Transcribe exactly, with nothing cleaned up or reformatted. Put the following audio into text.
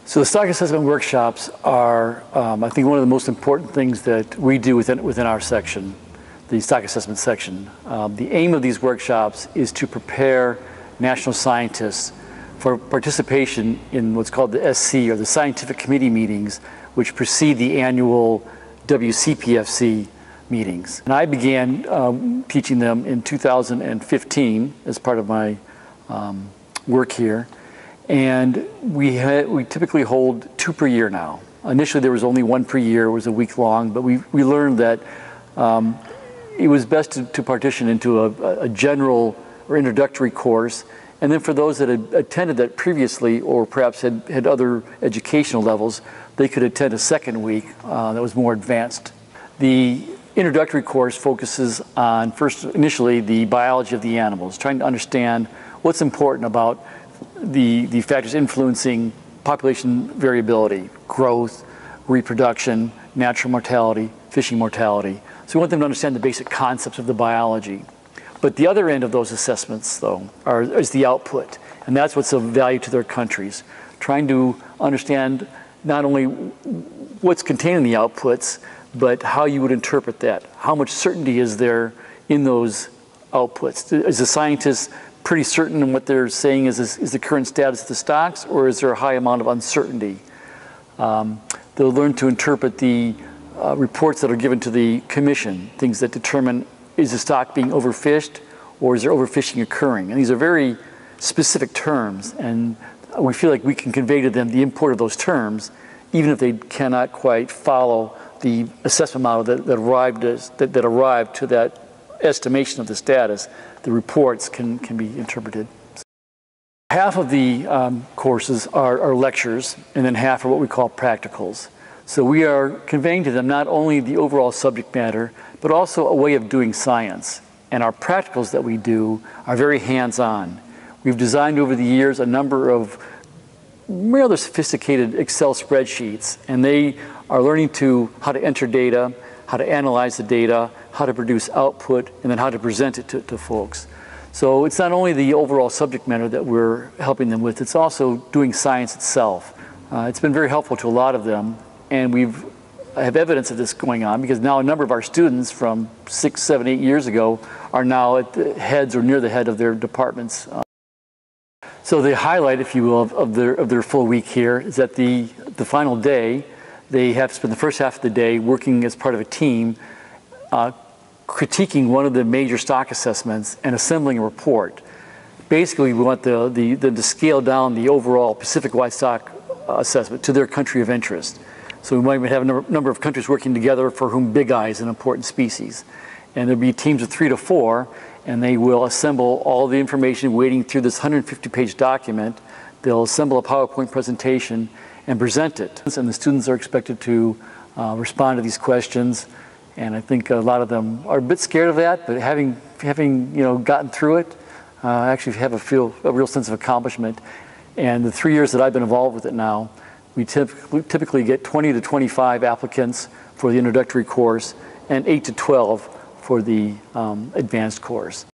So the stock assessment workshops are, um, I think, one of the most important things that we do within, within our section, the stock assessment section. Um, the aim of these workshops is to prepare national scientists for participation in what's called the S C, or the scientific committee meetings, which precede the annual W C P F C meetings. And I began um, teaching them in two thousand fifteen as part of my um, work here. And we, had, we typically hold two per year now. Initially there was only one per year, it was a week long, but we, we learned that um, it was best to, to partition into a, a general or introductory course, and then for those that had attended that previously or perhaps had, had other educational levels, they could attend a second week uh, that was more advanced. The introductory course focuses on, first initially, the biology of the animals, trying to understand what's important about the, the factors influencing population variability, growth, reproduction, natural mortality, fishing mortality. So we want them to understand the basic concepts of the biology. But the other end of those assessments, though, are, is the output. And that's what's of value to their countries. Trying to understand not only what's contained in the outputs, but how you would interpret that. How much certainty is there in those outputs? Is the scientist pretty certain in what they're saying is, is, is the current status of the stocks, or is there a high amount of uncertainty? Um, they'll learn to interpret the uh, reports that are given to the commission, things that determine, is the stock being overfished, or is there overfishing occurring? And these are very specific terms, and we feel like we can convey to them the import of those terms, even if they cannot quite follow the assessment model that, that, arrived, as, that, that arrived to that estimation of the status. The reports can, can be interpreted. Half of the um, courses are, are lectures, and then half are what we call practicals. So we are conveying to them not only the overall subject matter, but also a way of doing science. And our practicals that we do are very hands-on. We've designed over the years a number of rather sophisticated Excel spreadsheets, and they are learning to how to enter data, how to analyze the data, how to produce output, and then how to present it to, to folks. So it's not only the overall subject matter that we're helping them with, it's also doing science itself. Uh, it's been very helpful to a lot of them, and we've I have evidence of this going on because now a number of our students from six, seven, eight years ago are now at the heads or near the head of their departments. Uh, so the highlight, if you will, of, of, their, of their full week here is that the, the final day, they have to spend the first half of the day working as part of a team, uh, critiquing one of the major stock assessments and assembling a report. Basically, we want the, the, the, to scale down the overall Pacific-wide stock assessment to their country of interest. So we might have a number, number of countries working together for whom big eye is an important species. And there'll be teams of three to four, and they will assemble all the information wading through this one hundred fifty page document. They'll assemble a PowerPoint presentation and present it. And the students are expected to uh, respond to these questions. And I think a lot of them are a bit scared of that, but having, having you know, gotten through it, uh, actually have a, feel, a real sense of accomplishment. And the three years that I've been involved with it now, we typically, typically get twenty to twenty-five applicants for the introductory course and eight to twelve for the um, advanced course.